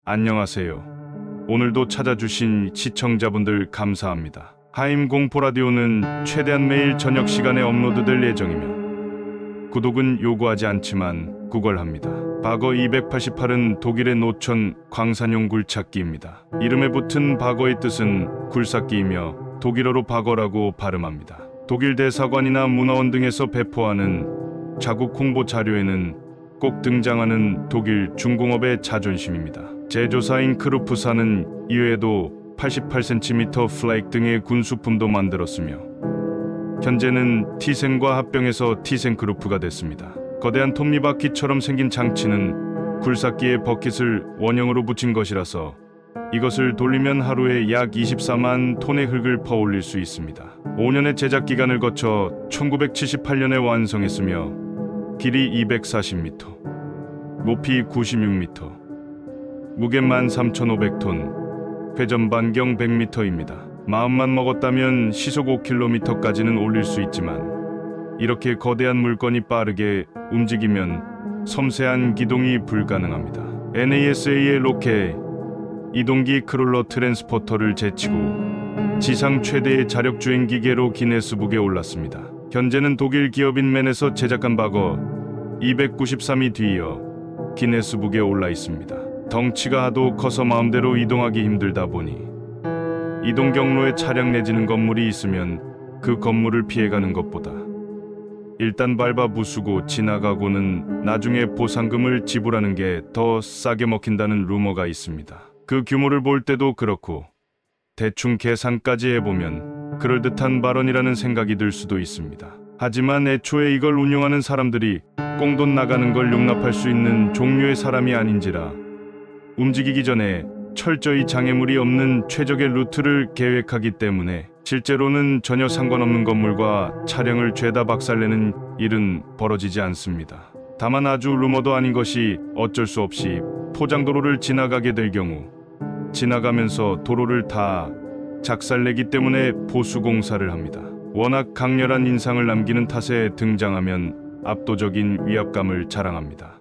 안녕하세요. 오늘도 찾아주신 시청자분들 감사합니다. 하임 공포라디오는 최대한 매일 저녁 시간에 업로드될 예정이며 구독은 요구하지 않지만 구걸합니다. 박어 288은 독일의 노천 광산용 굴착기입니다. 이름에 붙은 박어의 뜻은 굴삭기이며 독일어로 박어라고 발음합니다. 독일 대사관이나 문화원 등에서 배포하는 자국 홍보 자료에는 꼭 등장하는 독일 중공업의 자존심입니다. 제조사인 크루프사는 이외에도 88cm 플레이크 등의 군수품도 만들었으며 현재는 티센과 합병해서 티센크루프가 됐습니다. 거대한 톱니바퀴처럼 생긴 장치는 굴삭기에 버킷을 원형으로 붙인 것이라서 이것을 돌리면 하루에 약 24만 톤의 흙을 퍼올릴 수 있습니다. 5년의 제작 기간을 거쳐 1978년에 완성했으며 길이 240m, 높이 96m, 무게 13,500톤, 회전 반경 100m입니다. 마음만 먹었다면 시속 5km까지는 올릴 수 있지만 이렇게 거대한 물건이 빠르게 움직이면 섬세한 기동이 불가능합니다. NASA의 로켓 이동기 크롤러 트랜스포터를 제치고 지상 최대의 자력 주행 기계로 기네스북에 올랐습니다. 현재는 독일 기업인 맨에서 제작한 박어 293이 뒤이어 기네스북에 올라 있습니다. 덩치가 하도 커서 마음대로 이동하기 힘들다 보니 이동 경로에 차량 내지는 건물이 있으면 그 건물을 피해가는 것보다 일단 밟아 부수고 지나가고는 나중에 보상금을 지불하는 게 더 싸게 먹힌다는 루머가 있습니다. 그 규모를 볼 때도 그렇고 대충 계산까지 해보면 그럴듯한 발언이라는 생각이 들 수도 있습니다. 하지만 애초에 이걸 운영하는 사람들이 꽁돈 나가는 걸 용납할 수 있는 종류의 사람이 아닌지라 움직이기 전에 철저히 장애물이 없는 최적의 루트를 계획하기 때문에 실제로는 전혀 상관없는 건물과 차량을 죄다 박살내는 일은 벌어지지 않습니다. 다만 아주 루머도 아닌 것이 어쩔 수 없이 포장도로를 지나가게 될 경우 지나가면서 도로를 다 작살내기 때문에 보수공사를 합니다. 워낙 강렬한 인상을 남기는 탓에 등장하면 압도적인 위압감을 자랑합니다.